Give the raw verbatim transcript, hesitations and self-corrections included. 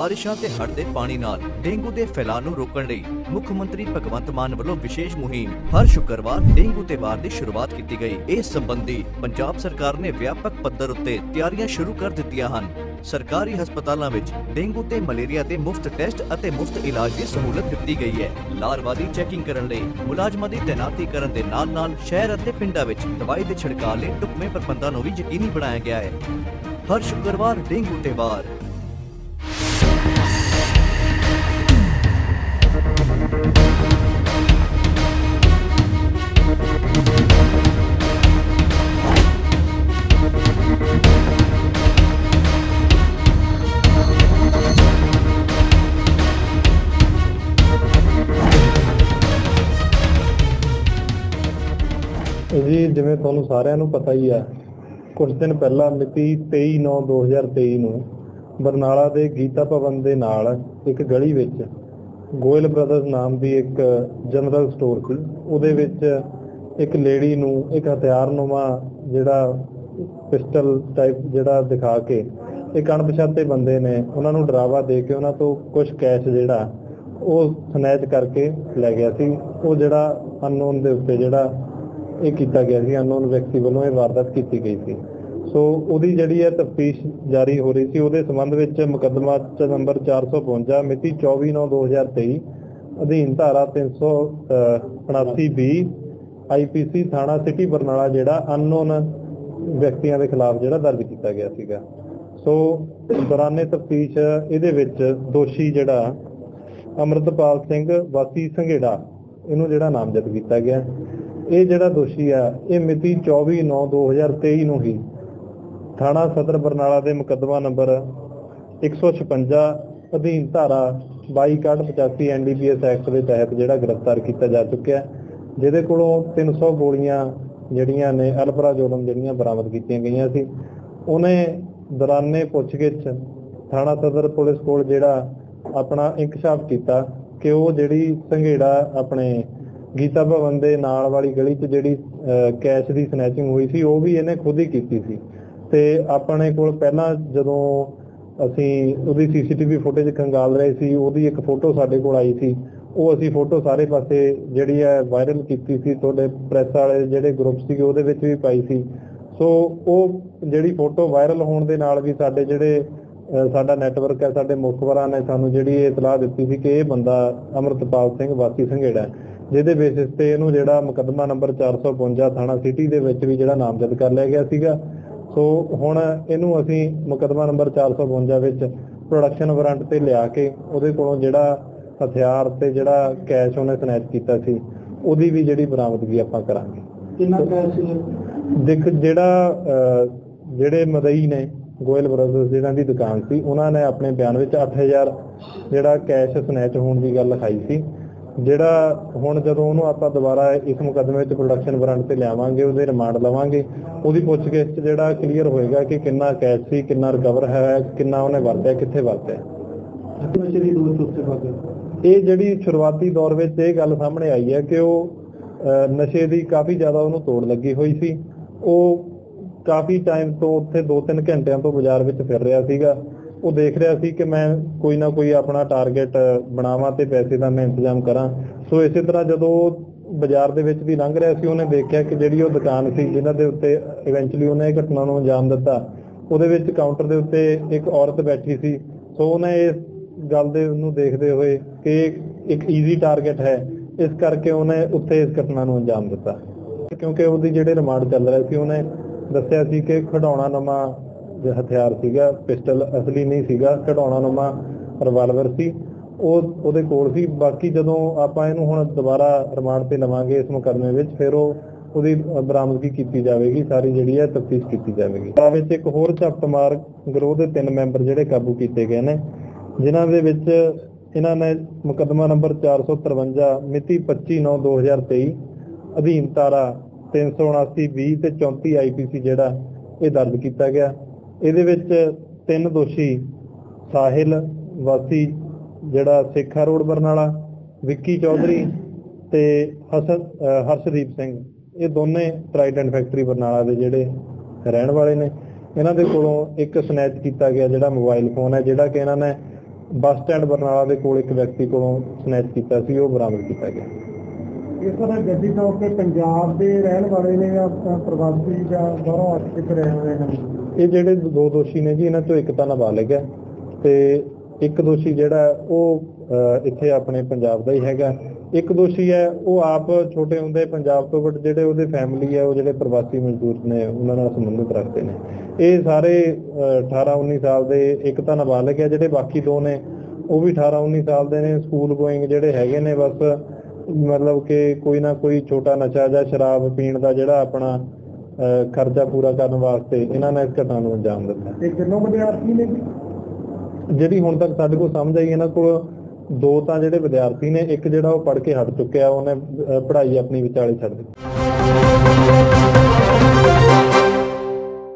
ਬਾਰਿਸ਼ਾਂ ਤੇ ਹੜ੍ਹ ਦੇ ਪਾਣੀ ਨਾਲ ਡੇਂਗੂ ਦੇ ਫੈਲਾਅ ਨੂੰ ਰੋਕਣ ਲਈ ਮੁੱਖ ਮੰਤਰੀ ਭਗਵੰਤ ਮਾਨ ਵੱਲੋਂ ਵਿਸ਼ੇਸ਼ ਮੁਹਿੰਮ ਹਰ ਸ਼ੁੱਕਰਵਾਰ ਡੇਂਗੂ ਤੇ ਵਾਰ ਦੀ ਸ਼ੁਰੂਆਤ ਕੀਤੀ ਗਈ। ਇਸ ਸੰਬੰਧੀ ਪੰਜਾਬ ਸਰਕਾਰ ਨੇ ਵਿਆਪਕ ਪੱਧਰ ਉੱਤੇ ਤਿਆਰੀਆਂ ਸ਼ੁਰੂ ਕਰ ਦਿੱਤੀਆਂ ਹਨ। ਸਰਕਾਰੀ ਹਸਪਤਾਲਾਂ ਵਿੱਚ ਡੇਂਗੂ ਤੇ ਮਲੇਰੀਆ ਦੇ ਮੁਫਤ ਟੈਸਟ ਅਤੇ ਮੁਫਤ ਇਲਾਜ ਦੀ ਸਹੂਲਤ ਦਿੱਤੀ ਗਈ ਹੈ। ਲਾਰਵਾ ਦੀ ਚੈਕਿੰਗ ਕਰਨ ਲਈ ਮੁਲਾਜ਼ਮਾਂ ਦੀ ਤੈਨਾਤੀ ਕਰਨ ਦੇ ਨਾਲ ਨਾਲ ਸ਼ਹਿਰ ਅਤੇ ਪਿੰਡਾਂ ਵਿੱਚ ਦਵਾਈ ਦੇ ਛਿੜਕਾਅ ਲਈ ਢੁਕਵੇਂ ਪ੍ਰਬੰਧਾਂ ਨੂੰ ਵੀ ਯਕੀਨੀ ਬਣਾਇਆ ਗਿਆ ਹੈ। ਹਰ ਸ਼ੁੱਕਰਵਾਰ ਡੇਂਗੂ ਤੇ ਵਾਰ। जी जिवें तुहानूं सारिआं नूं पता ही है, कुछ दिन पहला मिति तेई नौ दो हज़ार तेई नूं बरनाला दे गीता भवन दे नाल एक गली विच गोयल ब्रदर्स नाम की एक जनरल स्टोर सी, उहदे विच एक लेडी नूं एक हथियारनुमा जिहड़ा पिस्टल टाइप जिहड़ा दिखा के एक अणपछाते बंदे ने उन्हां नूं डरावा दे के उन्हां तों कुछ कैश जिहड़ा ਉਹ स्नैच करके लै गया सी। ਉਹ ਜਿਹੜਾ ਅਨਨੋਨ ਦੇ ਉੱਤੇ ਜਿਹੜਾ ਇਹ ਕੀਤਾ ਗਿਆ ਸੀ, ਅਨਨੋਨ ਵਿਅਕਤੀ ਵੱਲੋਂ ਇਹ ਵਾਰਦਾਤ ਕੀਤੀ ਗਈ ਸੀ। ਸੋ ਉਹਦੀ ਜਿਹੜੀ ਹੈ ਤਫਤੀਸ਼ ਜਾਰੀ ਹੋ ਰਹੀ ਸੀ। ਉਹਦੇ ਸੰਬੰਧ ਵਿੱਚ ਮੁਕੱਦਮਾ ਨੰਬਰ ਚਾਰ ਸੌ ਬਵੰਜਾ ਮਿਤੀ ਚੌਵੀ ਨੌ ਦੋ ਹਜ਼ਾਰ ਤੇਈ ਅਧੀਨ ਧਾਰਾ ਤਿੰਨ ਸੌ ਉਨਾਸੀ ਬੀ ਆਈ ਪੀ ਸੀ ਥਾਣਾ ਸਿਟੀ ਬਰਨਾਲਾ ਜਿਹੜਾ ਅਨਨੋਨ ਵਿਅਕਤੀਆਂ ਦੇ ਖਿਲਾਫ ਜਿਹੜਾ ਦਰਜ ਕੀਤਾ ਗਿਆ ਸੀਗਾ। ਸੋ ਦੌਰਾਨੇ ਤਫਤੀਸ਼ ਇਹਦੇ ਵਿੱਚ ਦੋਸ਼ੀ ਜਿਹੜਾ ਅੰਮ੍ਰਿਤਪਾਲ ਸਿੰਘ ਵਾਸੀ ਸੰਘੇੜਾ ਇਹਨੂੰ ਜਿਹੜਾ ਨਾਮਜ਼ਦ ਕੀਤਾ ਗਿਆ। ਇਹ ਜਿਹੜਾ ਦੋਸ਼ੀ ਆ ਇਹ ਮਿਤੀ ਚੌਵੀ ਨੌ ਦੋ ਹਜ਼ਾਰ ਤੇਈ ਨੂੰ ਹੀ ਥਾਣਾ ਸਦਰ ਬਰਨਾਲਾ ਦੇ ਮੁਕੱਦਮਾ ਨੰਬਰ ਇੱਕ ਸੌ ਛਪੰਜਾ ਅਧੀਨ ਧਾਰਾ ਬਾਈ ਇਕਾਹਠ ਪਚਾਸੀ N D P S act ਦੇ ਤਹਿਤ ਜਿਹੜਾ ਗ੍ਰਿਫਤਾਰ ਕੀਤਾ ਜਾ ਚੁੱਕਿਆ, ਜਿਹਦੇ ਕੋਲੋਂ ਤਿੰਨ ਸੌ ਗੋਲੀਆਂ ਜਿਹੜੀਆਂ ਨੇ ਅਲਪਰਾਜੋਲਮ ਜਿਹੜੀਆਂ ਬਰਾਮਦ ਕੀਤੀਆਂ ਗਈਆਂ ਸੀ। ਉਹਨੇ ਦੌਰਾਨੇ ਪੁੱਛਗਿੱਛ ਥਾਣਾ ਸਦਰ ਪੁਲਿਸ ਕੋਲ ਜਿਹੜਾ ਆਪਣਾ ਇੰਕਸ਼ਾਫ ਕੀਤਾ ਕਿ ਉਹ ਜਿਹੜੀ ਸੰਘੇੜਾ ਆਪਣੇ ਗੀਤਾ ਭਵਨ ਦੇ ਨਾਲ ਵਾਲੀ ਗਲੀ 'ਚ ਜਿਹੜੀ ਕੈਸ਼ ਦੀ ਸਨੈਚਿੰਗ ਹੋਈ ਸੀ ਉਹ ਵੀ ਇਹਨੇ ਖੁਦ ਹੀ ਕੀਤੀ ਸੀ। ਤੇ ਆਪਣੇ ਕੋਲ ਪਹਿਲਾਂ ਜਦੋਂ ਅਸੀਂ ਉਹਦੀ ਸੀ ਸੀ ਟੀ ਵੀ ਫੁਟੇਜ ਖੰਗਾਲ ਰਹੇ ਸੀ, ਉਹਦੀ ਇੱਕ ਫੋਟੋ ਸਾਡੇ ਕੋਲ ਆਈ ਸੀ। ਉਹ ਅਸੀਂ ਫੋਟੋ ਸਾਰੇ ਪਾਸੇ ਜਿਹੜੀ ਹੈ ਵਾਇਰਲ ਕੀਤੀ ਸੀ, ਤੁਹਾਡੇ ਪ੍ਰੈਸ ਵਾਲੇ ਜਿਹੜੇ ਗਰੁੱਪ ਸੀਗੇ ਉਹਦੇ ਵਿੱਚ ਵੀ ਪਾਈ ਸੀ। ਸੋ ਉਹ ਜਿਹੜੀ ਫੋਟੋ ਵਾਇਰਲ ਹੋਣ ਦੇ ਨਾਲ ਵੀ ਸਾਡੇ ਜਿਹੜੇ ਸਾਡਾ ਨੈਟਵਰਕ ਹੈ, ਸਾਡੇ ਮੁਖਬਰਾਂ ਨੇ ਸਾਨੂੰ ਜਿਹੜੀ ਇਹ ਇਤਲਾਹ ਦਿੱਤੀ ਸੀ ਕਿ ਇਹ ਬੰਦਾ ਅੰਮ੍ਰਿਤਪਾਲ ਸਿੰਘ ਵਾਸੀ ਸੰਘੇੜਾ, ਜਿਹਦੇ ਬੇਸਿਸ ਤੇ ਇਹਨੂੰ ਜਿਹੜਾ ਮੁਕੱਦਮਾ ਨੰਬਰ ਚਾਰ ਸੌ ਬਵੰਜਾ ਥਾਣਾ ਸਿਟੀ ਦੇ ਵਿੱਚ ਵੀ ਜਿਹੜਾ ਨਾਮਜ਼ਦ ਕਰ ਲਿਆ ਗਿਆ ਸੀਗਾ। ਸੋ ਹੁਣ ਇਹਨੂੰ ਅਸੀਂ ਮੁਕੱਦਮਾ ਨੰਬਰ ਚਾਰ ਸੌ ਬਵੰਜਾ ਵਿੱਚ ਪ੍ਰੋਡਕਸ਼ਨ ਵਾਰੰਟ ਤੇ ਲਿਆ ਕੇ ਉਹਦੇ ਕੋਲੋਂ ਜਿਹੜਾ ਹਥਿਆਰ ਤੇ ਜਿਹੜਾ ਕੈਸ਼ ਉਹਨੇ ਸਨੈਚ ਕੀਤਾ ਸੀ ਉਹਦੀ ਵੀ ਜਿਹੜੀ ਬਰਾਮਦਗੀ ਆਪਾਂ ਕਰਾਂਗੇ। ਕਿੰਨਾ ਕੈਸ਼ ਦੇਖ ਜਿਹੜਾ ਜਿਹੜੇ ਮਦਈ ਨੇ ਗੋਇਲ ਬ੍ਰਦਰਸ ਜਿਹਨਾਂ ਦੀ ਦੁਕਾਨ ਸੀ, ਉਹਨਾਂ ਨੇ ਆਪਣੇ ਬਿਆਨ ਵਿੱਚ ਅੱਠ ਹਜ਼ਾਰ ਜਿਹੜਾ ਕੈਸ਼ ਸਨੈਚ ਹੋਣ ਦੀ ਗੱਲ ਲਿਖਾਈ ਸੀ। ਜਿਹੜਾ ਹੁਣ ਜਦੋਂ ਉਹਨੂੰ ਆਪਾਂ ਦੁਬਾਰਾ ਇਸ ਮੁਕੱਦਮੇ ਵਿੱਚ ਪ੍ਰੋਡਕਸ਼ਨ ਵਾਰੰਟ ਤੇ ਲਿਆਵਾਂਗੇ, ਉਹਦੇ ਰਿਮਾਂਡ ਲਵਾਂਗੇ, ਉਹਦੀ ਪੁੱਛਗਿੱਛ 'ਚ ਜਿਹੜਾ ਕਲੀਅਰ ਹੋਏਗਾ ਕਿ ਕਿੰਨਾ ਕੈਸ਼ ਸੀ, ਕਿੰਨਾ ਰਿਕਵਰ ਹੈ, ਕਿੰਨਾ ਉਹਨੇ ਵਰਤਿਆ, ਕਿੱਥੇ ਵਰਤਿਆ। ਇਹ ਜਿਹੜੀ ਸ਼ੁਰੂਆਤੀ ਦੌਰ ਵਿੱਚ ਇਹ ਗੱਲ ਸਾਹਮਣੇ ਆਈ ਹੈ ਕਿ ਉਹ ਨਸ਼ੇ ਦੀ ਕਾਫੀ ਜ਼ਿਆਦਾ ਉਹਨੂੰ ਤੋੜ ਲੱਗੀ ਹੋਈ ਸੀ। ਉਹ ਕਾਫੀ ਟਾਈਮ ਤੋਂ ਉੱਥੇ ਦੋ ਤਿੰਨ ਘੰਟਿਆਂ ਤੋਂ ਬਾਜ਼ਾਰ ਵਿੱਚ ਫਿਰ ਰਿਹਾ ਸੀਗਾ। ਉਹ ਦੇਖ ਰਿਹਾ ਸੀ ਕਿ ਮੈਂ ਕੋਈ ਨਾ ਕੋਈ ਆਪਣਾ ਟਾਰਗੇਟ ਬਣਾਵਾਂ ਤੇ ਪੈਸੇ ਦਾ ਮੈਂ ਇੰਤਜ਼ਾਮ ਕਰਾਂ। ਸੋ ਇਸੇ ਤਰ੍ਹਾਂ ਜਦੋਂ ਬਾਜ਼ਾਰ ਦੇ ਵਿੱਚ ਵੀ ਲੰਘ ਰਿਹਾ ਸੀ, ਉਹਨੇ ਦੇਖਿਆ ਕਿ ਜਿਹੜੀ ਉਹ ਦੁਕਾਨ ਸੀ ਜਿਨ੍ਹਾਂ ਦੇ ਉੱਤੇ ਇਵੈਂਚੁਅਲੀ ਉਹਨੇ ਇਹ ਘਟਨਾ ਨੂੰ ਅੰਜਾਮ ਦਿੱਤਾ, ਉਹਦੇ ਵਿੱਚ ਕਾਊਂਟਰ ਦੇ ਉੱਤੇ ਇੱਕ ਔਰਤ ਬੈਠੀ ਸੀ। ਸੋ ਉਹਨੇ ਇਸ ਗੱਲ ਦੇ ਨੂੰ ਦੇਖਦੇ ਹੋਏ ਕਿ ਇੱਕ ਈਜ਼ੀ ਟਾਰਗੇਟ ਹੈ, ਇਸ ਕਰਕੇ ਉਹਨੇ ਉੱਥੇ ਇਸ ਘਟਨਾ ਨੂੰ ਅੰਜਾਮ ਦਿੱਤਾ। ਕਿਉਂਕਿ ਉਹਦੀ ਜਿਹੜੇ ਰਿਮਾਂਡ ਚੱਲ ਰਿਹਾ ਸੀ, ਉਹਨੇ ਦੱਸਿਆ ਸੀ ਕਿ ਖਿਡੌਣਾ ਨਵਾਂ ਹਥਿਆਰ ਸੀਗਾ, ਪਿਸਟਲ ਅਸਲੀ ਨਹੀਂ ਸੀਗਾ, ਖਿਡੌਣਾ ਨਵਾਂ ਰਿਵਾਲਵਰ ਸੀ, ਉਹ ਉਹਦੇ ਕੋਲ ਸੀ। ਬਾਕੀ ਜਦੋਂ ਆਪਾਂ ਇਹਨੂੰ ਹੁਣ ਦੁਬਾਰਾ ਰਿਮਾਂਡ ਤੇ ਲਵਾਂਗੇ ਇਸ ਮੁਕੱਦਮੇ ਵਿੱਚ, ਫਿਰ ਉਹ ਉਹਦੀ ਬਰਾਮਦਗੀ ਕੀਤੀ ਜਾਵੇਗੀ, ਸਾਰੀ ਜਿਹੜੀ ਹੈ ਤਫਤੀਸ਼ ਕੀਤੀ ਜਾਵੇਗੀ। ਤਾਂ ਵਿੱਚ ਇੱਕ ਹੋਰ ਝਪਟਮਾਰ ਗਰੋਹ ਦੇ ਤਿੰਨ ਮੈਂਬਰ ਜਿਹੜੇ ਕਾਬੂ ਕੀਤੇ ਗਏ ਨੇ, ਜਿਨ੍ਹਾਂ ਦੇ ਵਿੱਚ ਇਹਨਾਂ ਨੇ ਮੁਕੱਦਮਾ ਨੰਬਰ ਚਾਰ ਸੌ ਤਰਵੰਜਾ ਮਿਤੀ ਪੱਚੀ ਨੌ ਦੋ ਹਜ਼ਾਰ ਤੇਈ ਅਧੀਨ ਧਾਰਾ ਤਿੰਨ ਸੌ ਉਨਾਸੀ ਵੀਹ ਤੇ ਚੌਂਤੀ ਆਈ ਪੀ ਸੀ ਜਿਹੜਾ ਇਹ ਦਰਜ ਕੀਤਾ ਗਿਆ। ਇਹਦੇ ਵਿੱਚ ਤਿੰਨ ਦੋਸ਼ੀ ਸਾਹਿਲ ਵਾਸੀ ਜਿਹੜਾ ਸੇਖਾ ਰੋਡ ਬਰਨਾਲਾ, ਵਿੱਕੀ ਚੌਧਰੀ ਤੇ ਹਸਨ ਹਰਸ਼ਦੀਪ ਸਿੰਘ, ਇਹ ਦੋਨੇ ਟਰਾਈਡੈਂਟ ਫੈਕਟਰੀ ਬਰਨਾਲਾ ਦੇ ਜਿਹੜੇ ਰਹਿਣ ਵਾਲੇ ਨੇ। ਇਹਨਾਂ ਦੇ ਕੋਲੋਂ ਇੱਕ ਸਨੈਚ ਕੀਤਾ ਗਿਆ ਜਿਹੜਾ ਮੋਬਾਈਲ ਫੋਨ ਹੈ, ਜਿਹੜਾ ਕਿ ਇਹਨਾਂ ਨੇ ਬੱਸ ਸਟੈਂਡ ਬਰਨਾਲਾ ਦੇ ਕੋਲ ਇੱਕ ਵਿਅਕਤੀ ਕੋਲੋਂ ਸਨੈਚ ਕੀਤਾ ਸੀ, ਉਹ ਬਰਾਮਦ ਕੀਤਾ ਗਿਆ। ਇਸ ਤਰ੍ਹਾਂ ਗੱਡੀ ਤੋਂ ਕਿ ਪੰਜਾਬ ਦੇ ਰਹਿਣ ਵਾਲੇ ਨੇ ਜਾਂ ਪ੍ਰਵਾਸੀ ਜਾਂ ਬਾਹਰੋਂ ਆ ਕੇ ਰਹੇ ਹੋਏ ਹਨ? ਇਹ ਜਿਹੜੇ ਦੋ ਦੋਸ਼ੀ ਨੇ ਜੀ, ਇਹਨਾਂ ਚੋਂ ਇੱਕ ਤਾਂ ਨਾਬਾਲਗ ਹੈ ਤੇ ਇੱਕ ਦੋਸ਼ੀ ਜਿਹੜਾ ਉਹ ਇੱਥੇ ਆਪਣੇ ਪੰਜਾਬ ਦਾ ਹੀ ਹੈਗਾ। ਇੱਕ ਦੋਸ਼ੀ ਹੈ ਉਹ ਆਪ ਛੋਟੇ ਹੁੰਦੇ ਪੰਜਾਬ ਤੋਂ, ਬਟ ਜਿਹੜੇ ਉਹਦੇ ਫੈਮਿਲੀ ਹੈ ਉਹ ਜਿਹੜੇ ਪ੍ਰਵਾਸੀ ਮਜ਼ਦੂਰ ਨੇ ਉਹਨਾਂ ਨਾਲ ਸੰਬੰਧਿਤ ਰੱਖਦੇ ਨੇ। ਇਹ ਸਾਰੇ ਅਠਾਰਾਂ ਉੱਨੀ ਸਾਲ ਦੇ, ਇੱਕ ਤਾਂ ਨਾਬਾਲਗ ਹੈ, ਜਿਹੜੇ ਬਾਕੀ ਦੋ ਨੇ ਉਹ ਵੀ ਅਠਾਰਾਂ ਉੱਨੀ ਸਾਲ ਦੇ ਨੇ। ਸਕੂਲ ਗੋਇੰਗ ਜਿਹੜੇ ਹੈਗੇ ਨੇ, ਬਸ ਮਤਲਬ ਕਿ ਕੋਈ ਨਾ ਕੋਈ ਛੋਟਾ ਨਸ਼ਾ ਜਾਂ ਸ਼ਰਾਬ ਪੀਣ ਦਾ ਜਿਹੜਾ ਆਪਣਾ ਖਰਚਾ ਪੂਰਾ ਕਰਨ ਵਾਸਤੇ ਇਹਨਾਂ ਨੇ ਇਸ ਘਟਨਾ ਨੂੰ ਅੰਜਾਮ ਦਿੱਤਾ। ਇਹ ਕਿੰਨੇ ਵਿਦਿਆਰਥੀ ਨੇ? ਜਿਹੜੀ ਹੁਣ ਤੱਕ ਸਾਡੇ ਕੋਲ ਸਮਝ ਆਈ ਇਹਨਾਂ ਕੋਲ ਦੋ ਤਾਂ ਜਿਹੜੇ ਵਿਦਿਆਰਥੀ ਨੇ, ਇੱਕ ਜਿਹੜਾ ਉਹ ਪੜ੍ਹ ਕੇ ਹਟ ਚੁੱਕਿਆ, ਉਹਨੇ ਪੜ੍ਹਾਈ ਆਪਣੀ ਵਿਚਾਲੇ ਛੱਡ ਦਿੱਤੀ।